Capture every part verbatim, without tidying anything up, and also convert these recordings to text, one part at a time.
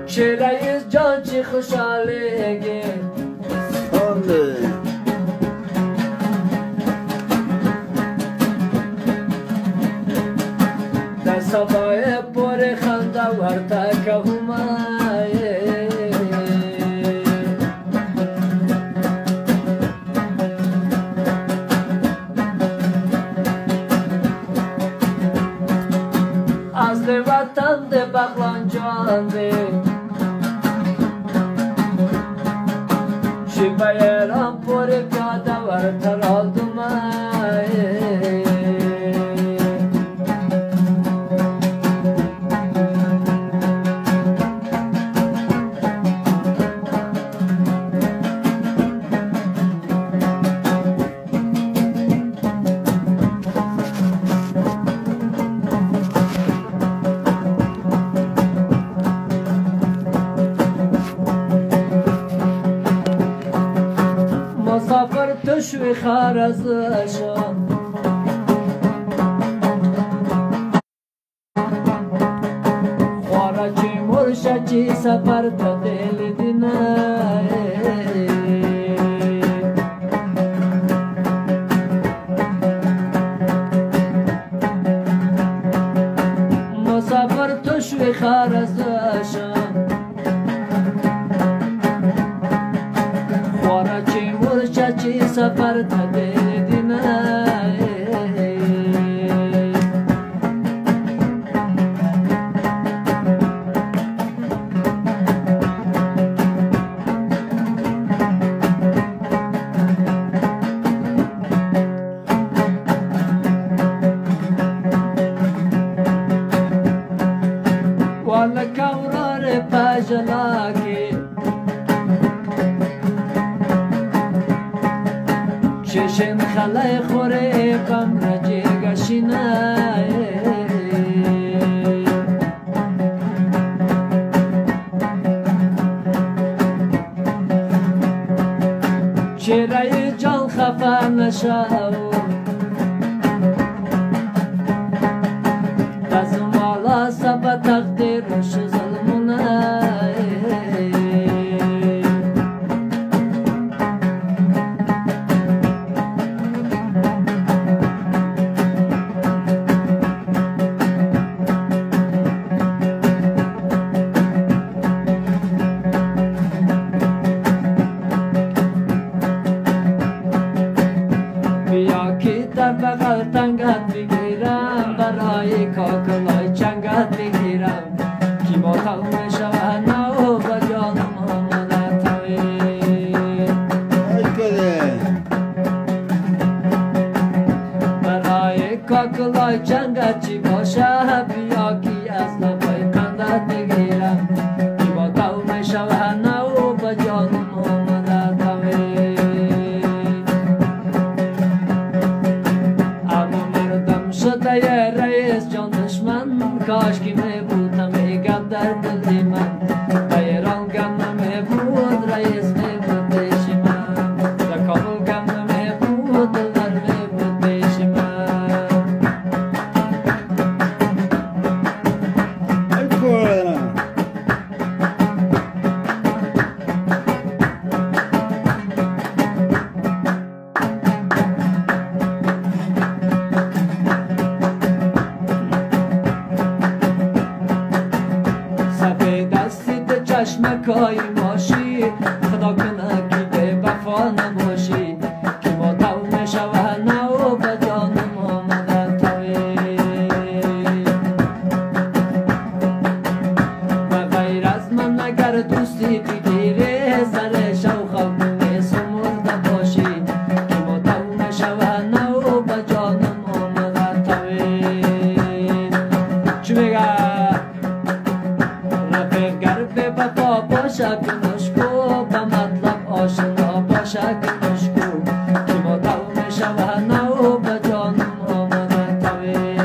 چرایز جان چی خوشحالگی در سبای پر خنده ورته که همایه از ده وطن ده بغلان جان ده شیبه ایران پر پیاده ورته را دومایه مسافر تشوی خار از شام خواره چی مرشه چی سفر تا دل دینه مسافر تشوی خار از شام خواره چی مرشه چی سفر تا دل دینه والا کورار پاجلاکی چشم خلای خوره کم رجی گشینه چرای جان خفا نشاو دزمالا سبا تقدیرش ظلمونه بیا که در بغل تنگت بگیرم برای کاکلای چنگت بگیرم کی با تاوم شوه نو با جانم آمده توی برای کاکلای چنگت چی باشه بیا که از لبای قندت بگیرم کی با تاوم شوه نو با جانم آمده توی شده یه رئیس جان دشمن کاش که می بودم میگم در دل من ایران گم نمی بود رئیس می بود پیش من در کابل گم نمی بود دلار می بود پیش من چشمکای ماشی خدا کنه که به وفا نباشی که ما تاوم شوه نو به جانم آمده توی و غیر از من اگر دوستی بگیری سر شو خاکنی سمرده باشی که ما تاوم شوه نو به جانم آمده توی چی بگه بابا باشه کنشکو با مطلب آشنا باشه کنشکو که ما دوم شوه نو به جانم آمده توی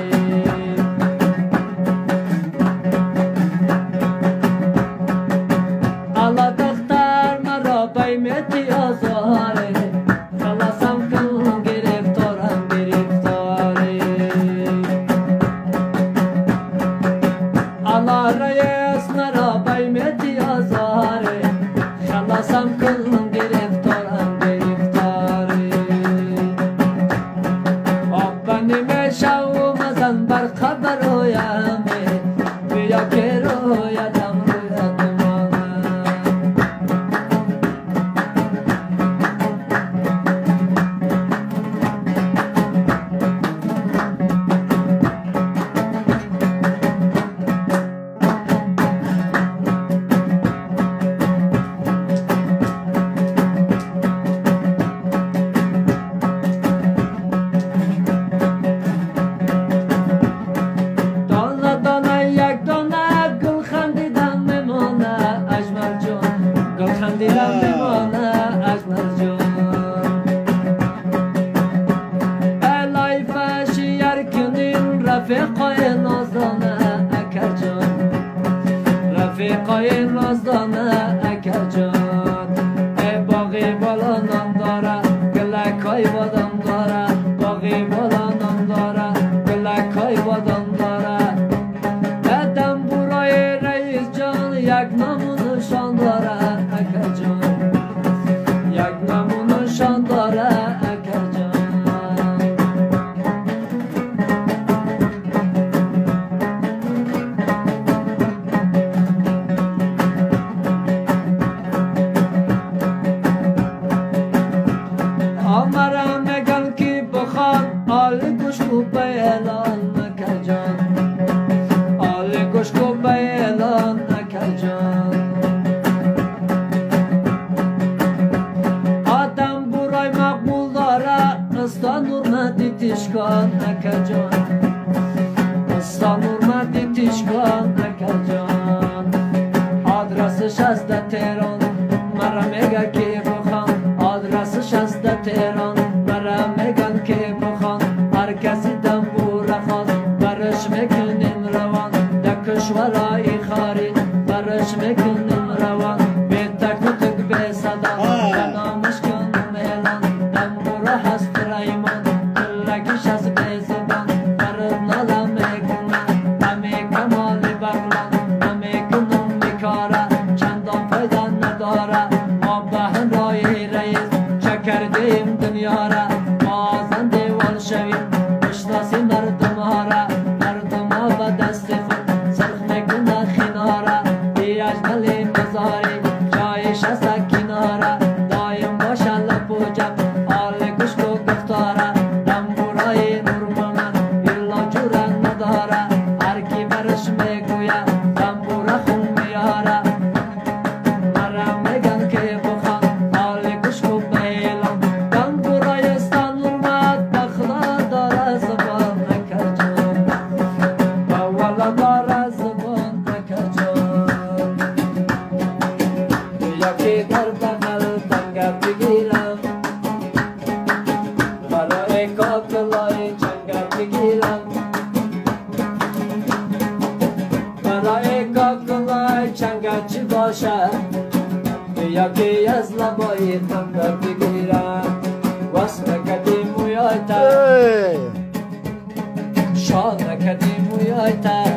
الله دختر مرا بیمتی آزاره خلاصم کن گرفتارم گرفتاره الله رئیس مرا بیمتی آزاره خلاصم کن گرفتارم گرفتاره آبانی میشه و مزن بر خبر رویمه بیا که رویدم رفیقای نازدانه اکر جان رفیقای نازدانه اکر جان ای باقی بالا نام داره گلکای بادم داره باقی بالا نام داره گلکای بادم داره ادم برای رئیس جان یک نامو نشان داره اکر جان یک نامو نشان داره اکر جان مرا میگن که بخوان آل گوش کو به اعلان نکر جان آل گوش کو به اعلان نکر جان آدم برای مقبول داره استان نورمدی تشکان نکر جان استان نورمدی تشکان نکر جان آدرسش از ده تهران مرا میگه که بخوان آدرسش از ده تهران مرا میگن که بخوان هر کسی دنبور خواست برش میکنیم روان در کشورهای خارج برش میکنیم روان به تک و تک به صدا نامش کنم اعلان دنبور هست ریمان کلگیش از به زبان برد نالا میکنم همه کمال بغلان نمیکنم میکاره چندان فایده نداره ما به همراه رئیس کردیم دنیا را بازنده وال شویم بشناسیم مردم ها را مردم ها با دست خود سرخ میکنه خینارا بی اجمل مزاری جایش است کنارا دایم باشه لب و جب حال گوش و گفتارا دنبورای نورمانه ایلا جورا نداره هر کی برش میگوید دنبورا خون میاره مرا میگن که بخوان حال گوش و بیلان دنبورای استان اومد بخدا داره زبان نکر جان باولا داره زبان نکر جان یکی در بغل دنگر بگیرم برای کاکلای چنگر بگیرم برای کاکلای چنگر چی باشه یکی از لبای تندر بگیرم واسه نکدی مویای تر شان نکدی مویای تر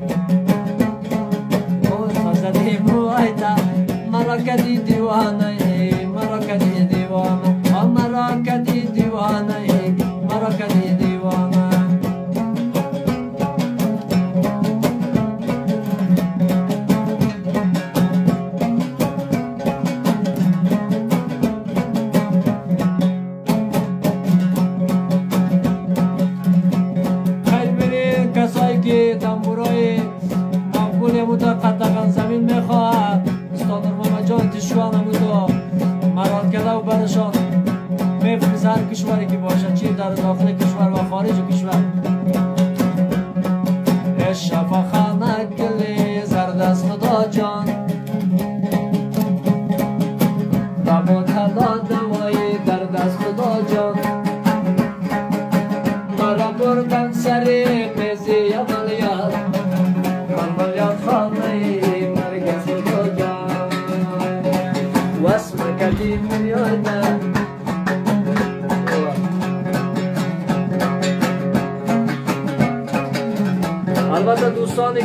موز زدی مویای تر مرا کدی دیوانه مرا کدی دیوانه مرا کدی دیوانه مرا کدی دیوانه خیلی برین کسایی که دنبورای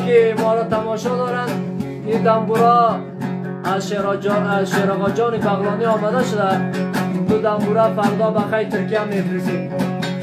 که ما را تماشا دارن این دنبورا از شیراغا جان بغلانی آمده شده دو دنبورا فردا بخیر ترکیه میفرستیم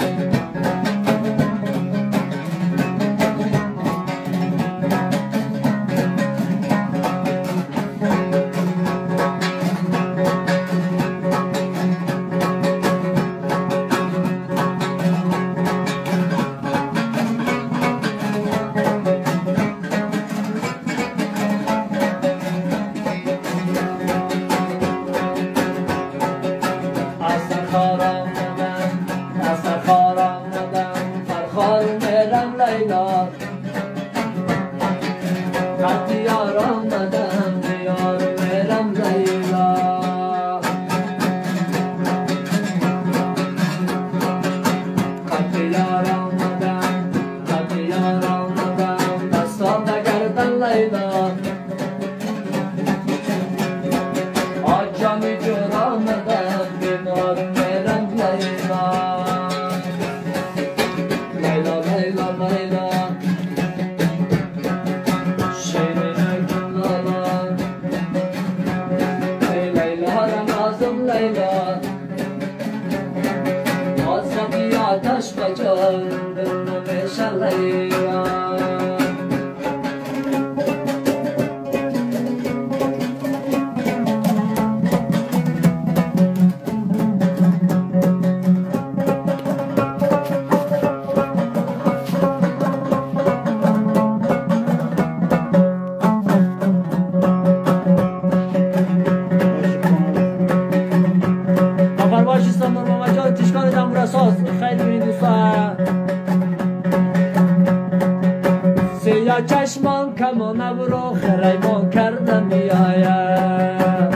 چشمان کمان برو خریمان کردم میآید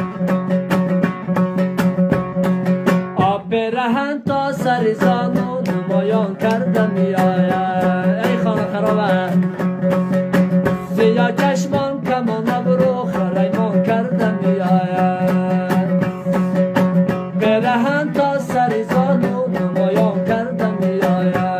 آب برهن تا سر زانو نمایان کردم میآید ای خانه خرابه سیا چشمان کمان برو خریمان کردم میآید برهن تا سر زانو نمایان کردم میآید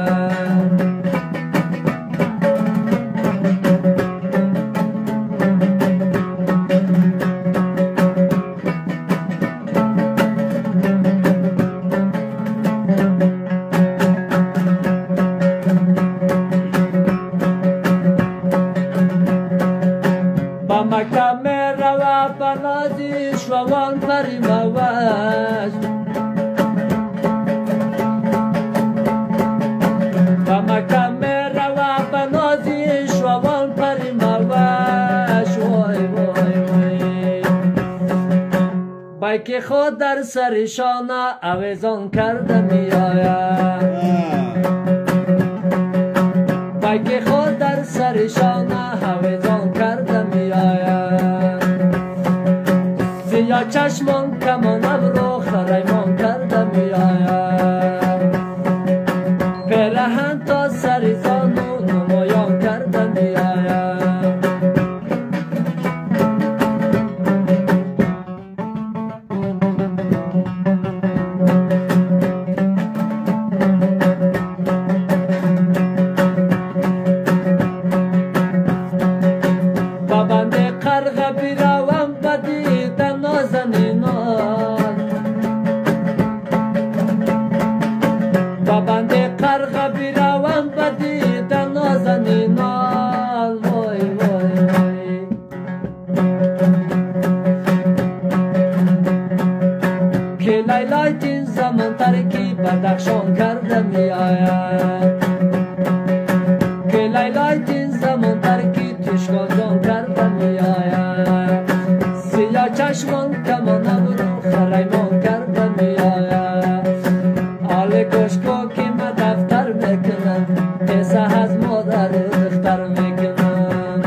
که خود در سرشان آویزان کرده میآید که خود در سرشان آویزان کرده میآید سیاه چشمان کمان ابرو خریمان کرده میآید پیرهن تا سر زانو نمایان کرده میآید بدخشان کرده می آید که لیلای تین زمان ترکی تشکان جان کرده می آید سیاه چشمان کمان برو خریمان کرده می آید آل کشکو که ما دفتر میکنم پیسه از مادر دختر میکنم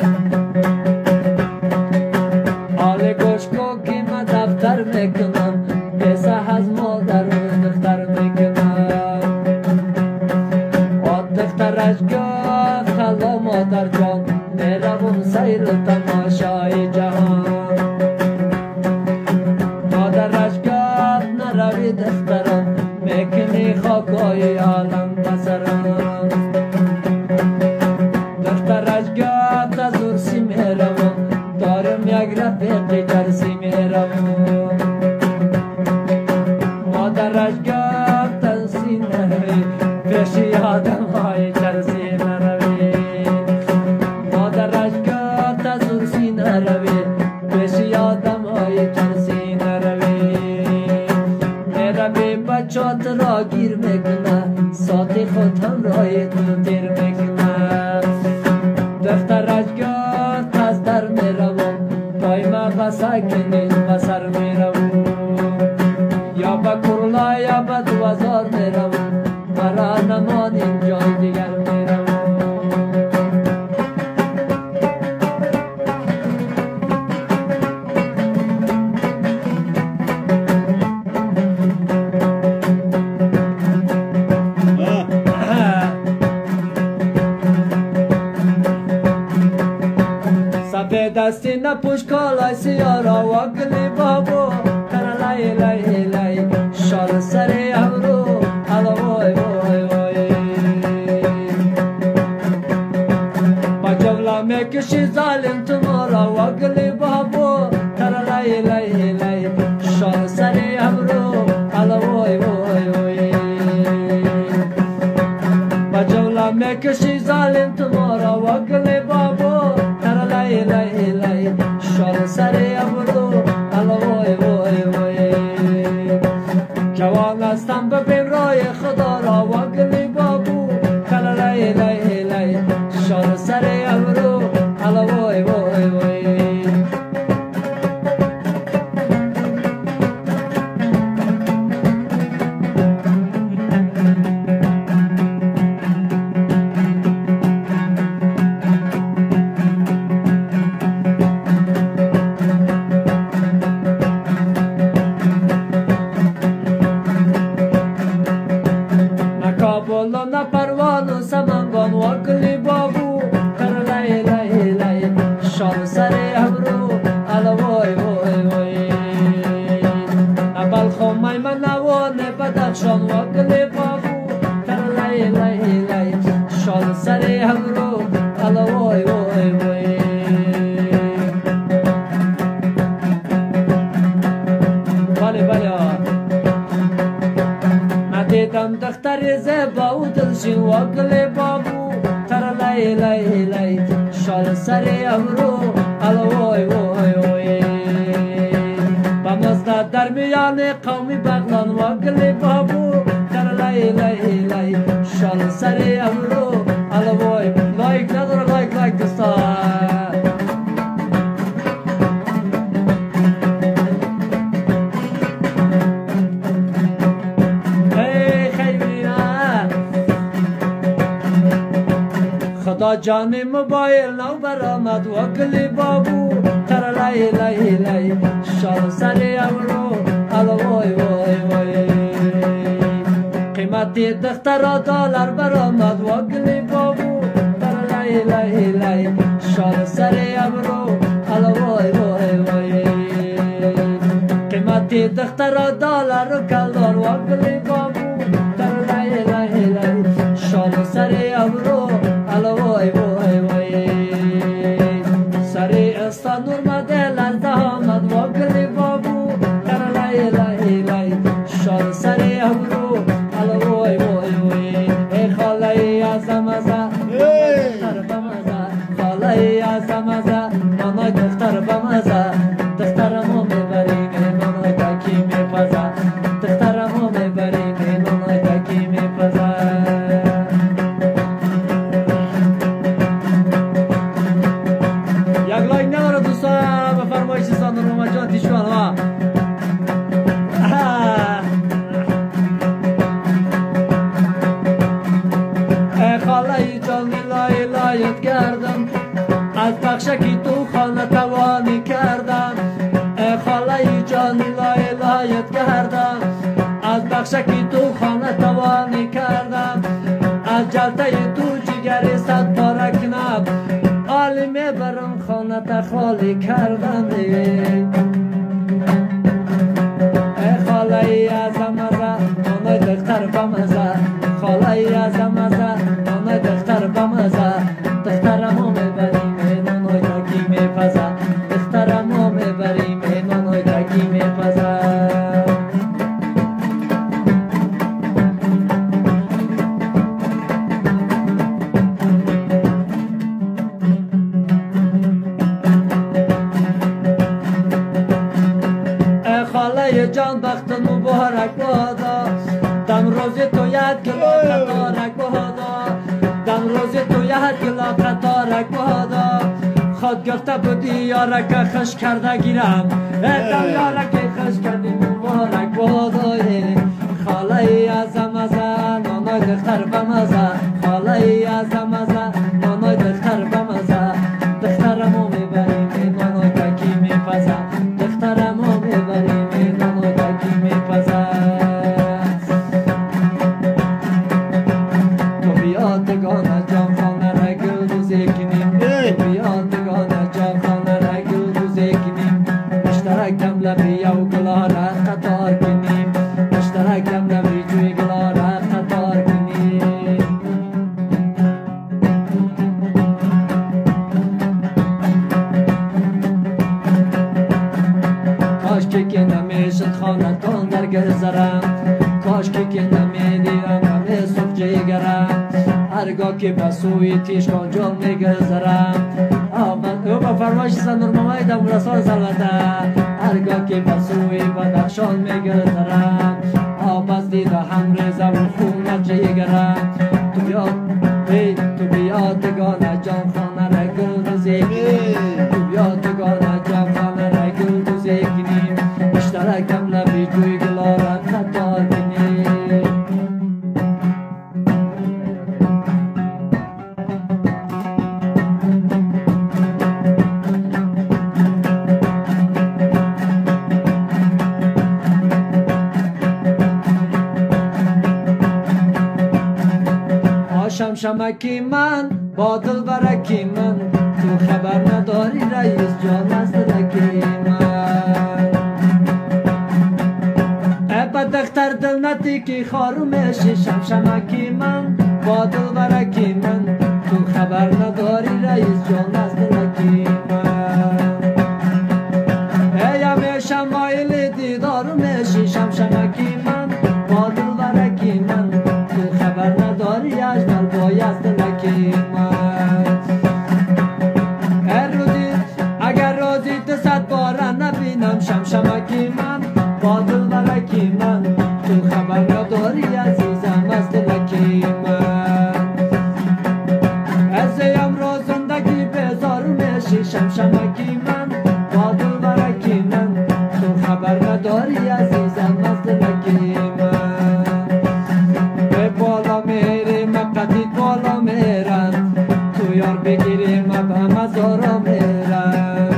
آل کشکو که ما دفتر میکنم پیسه از مادر دختر دخترش گفت خلا مادر جان میروم سیر تماشای جهان مادرش گفت نروی دخترم میکنی خاکای عالم بسرم دخترش گفت رفیق جرسی میرم مادرش گفت سینه روی پیش آدم های جرسی نروی مادرش گفت سینه روی پیش آدم های جرسی نروی میروی بچات را گیر میکنه ساعت خود هم رای تو دیر میکنه دخترش گفت از در میروم پای ما بسکنین بسر میروم یا با کرلا یا با دوازار میروم مرا نمانین جای دیگر میروم دستی نپوش کالای سیارا و گلی بابو تر لای لای لای شال سری امرو حالا وای وای وای با جولا میکشی ظالم تمارا و گلی بابو تر لای لای لای شال سری امرو حالا وای وای وای با جولا میکشی ظالم تمارا و گلی بابو لای لای لای شال سری ابرو حالا وای وای وای جوان هستم ببین رای خدا را و گلی بابو حالا لای لای لای شال سری ابرو حالا وای وای وای نه پروانو سمنگان و گلی بابو تر لای لای لای شال سری ابرو حالا وای وای وای نه بلخم من نوانه بدخشان و گلی بابو تر لای لای لای شال سری ابرو حالا وای وای وای بله بله دیدم دختر زیبا و دلشین و گلی بابو تر لای لای لای شال سری ابرو حالا وای وای وای با مزد در میان قومی بغلان و گلی بابو تر لای لای لای شال سری ابرو حالا وای لایک نداره لایک لایک دوستان خدا جان موبایل نو برآمد و گلی بابو تر لای لای لای شال سری ابرو حالا وای وای وای قیمتی دختر دلار برآمد و گلی بابو تر لای لای لای شال سری ابرو حالا وای وای وای قیمتی دختر دلار کلدار و گلی بابو تر لای لای لای شال سری ابرو حالا وای وای وای سری استا نور مده لرزه آمد و گلی بابو تر لای لای لای شال سری ابرو حالا وای وای وای ای خالای ازم ازم دختر بمزه خالای ازم ازم نانای دختر بمزه دخترمو میبریم نانای تاکی میپزه دخترمو میبریم نانای تاکی میپزه از بخشکی تو خانه توانی کردم ای خالای جان لای لایت کردم از بخشکی تو خانه توانی کردم از جلته تو جگری صد پاره کنم حالی میبرم خانه تا خالی کردم ای خالای ازم ازم آنای دختر بمزه خالای ازم ازم آنای دختر بمزه دخترمو میبریم نانای تاکی میپزه دخترمو میبریم جان بخت مبارک بادا دم روز تو یاد گلا قطارک بادا دم روز تو یاد گلا قطارک بادا خود گفته بودی یارک خوش کرده گیرم دم یارک خوش کردی مبارک بادا خاله ازم ازم نانای دختر بمزه خاله ازم ازم نانای دختر بمزه دخترمو میبریم نانای دکی میپزه دخترمو میبریم نانای دکی میپزه تو بیادگانه جان خانه را گل روزی کنیم تو بیادگانه جان خانه را گل روزی کنیم مشترک دم لبی و گلا را قطار کنیم مشترک دم لبی جوی گلا را قطار کنیم کاش که که نمیشد خانتان در گذرم کاش که که نمیدیدم همه صبح جیگرم هرگاه که به سوی تیشکان جان میگذرم او با فرمایش سندر مامای دم رسال سلوته هرگاه که به سوی بدخشان میگذرم آب از دیده هم ریزم و خونت جیگرم تو بیاد ای تو بیادگانه جان خانه را گل روزی کنیم تو بیادگانه جان خانه را گل روزی کنیم مشترک دم لبی جوی گلا را قطار کنیم شمشمکی من با دل برکی من تو خبر نداری رئیس جان از دلکی من ابا دختر دل ندی که خارو میشی شمشمکی من با دل برکی من تو خبر نداری رئیس جان از دلکی من ای همیشه مایل دیدارو میشی شمشمکی من با دل برکی من تو خبر نداری اجمل باید دلکی من روزی اگر روزی دست باره نبینم شمشمکی من با دل برکی من تو خبر نداری عزیزم از دلکی من ازیم رو زندگی بزارو میشی شمشمکی من با دل برکی من تو خبر نداری عزیزم از دلکی من به بالا میریم قدید بالا میرم تو یار بگیریم به مزارا میرم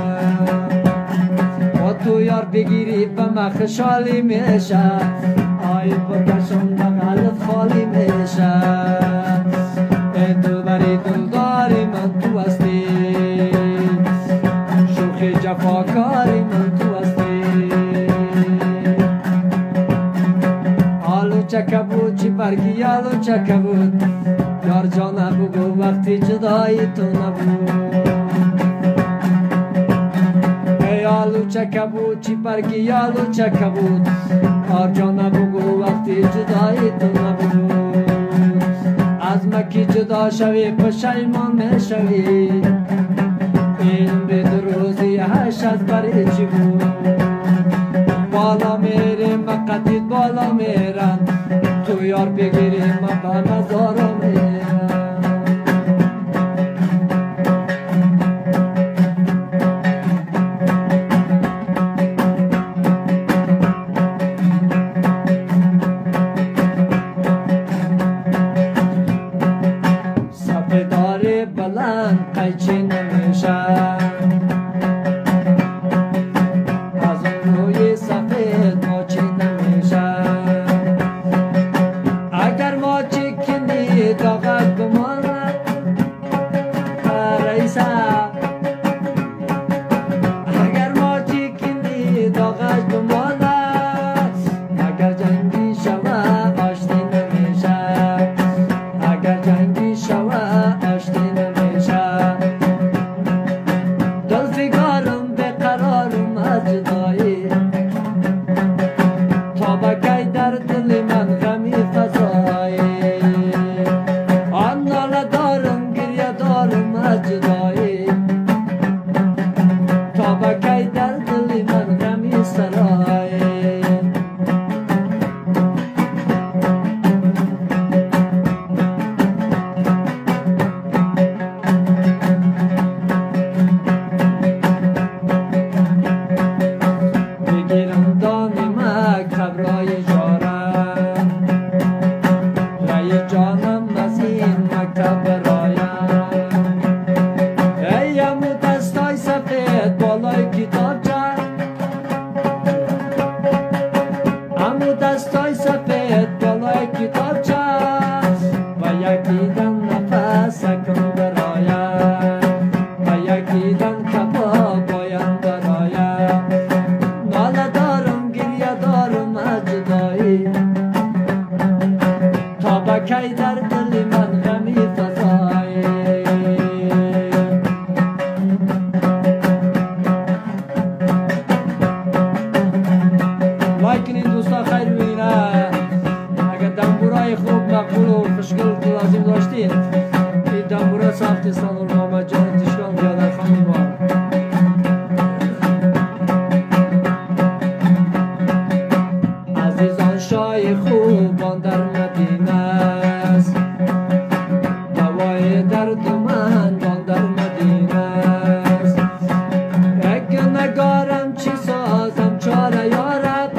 و تو یار بگیری به مخشالی میشه آی بکشم بغلت خالی میشه ای دل بری دلداری من تو هستی شوخی جفاکاری من تو هستی آلو چکه بود چی برگی آلو چکه بود یار جانه بگو وقتی جدایی تو نبود ای آلو چکه بود چی برگی آلو چکه بود یار جانه بگو وقتی جدایی تو نبود از مکی جدا شوی پشیمان میشوی این به روزی هش از بری چی بود بالا میریم قدید بالا میرم تو یار بگیریم با نظارو میرم سپیداری بلند قیچی نمیشه از اون روی سفید ماچی نمیشه سفید بالای کتابچه امو دستای سفید بالای کتابچه و یکی دن نفس کن برایه و یکی دن کباب باید برایه ناله دارم گریه دارم از جدایی تا بکی در دل من غمی فضایی لایک کنین دوستا خیر بینه اگر دنبورای خوب مقبول و خوشگل لازم داشتین این دنبورا ساختستان و محمد جان تشکان بیادر خانی بار عزیزان شای خوبان در مدینه است دوای درد من بان در مدینه است اگه نگارم چی سازم چاره یارب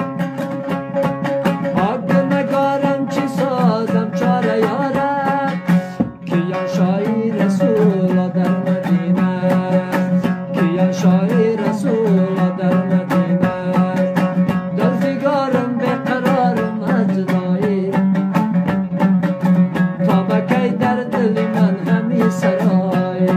اگه نگارم چی سازم چاره یارب کیان شای رسول در مدینه است کیان شای رسول در مدینه است دلفگارم بقرارم از جدایی تا بکی در دل من همی سرایی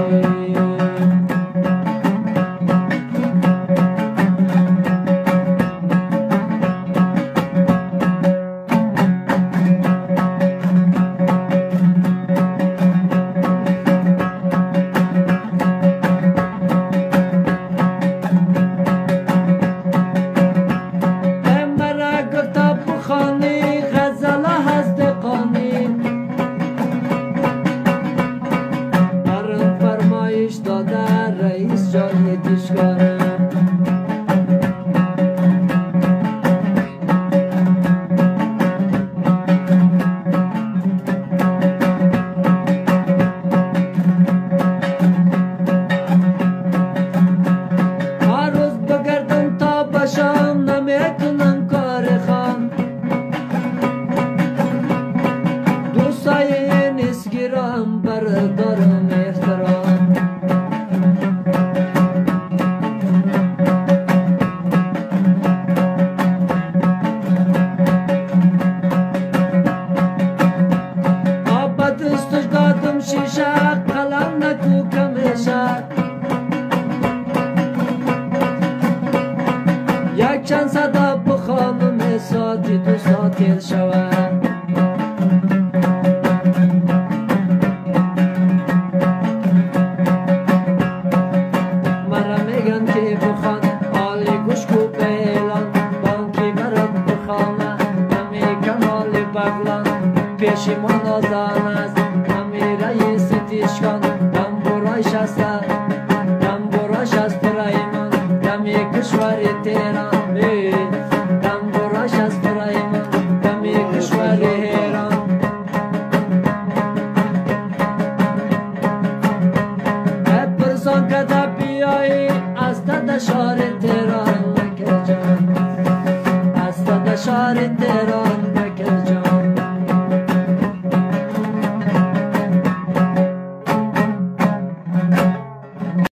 رئیس جان دیشگانه هر روز بگردم تا باشم نمیکنم کار خان دوستای نیستگیرم بردارم احترام دستش دادم شیشه قلم نکو کمیشه یک چند صدا بخوانم ساعتی دو ساعت تیر شود مرا میگن که بخوان حالی گوش کو بیلان بانکی برات بخوانه نمیگن حالی بغلان پیشی ما نازان است همی رئیس تیشکان دنبورای شسته دنبورای شست رایمان دمی کشور تیران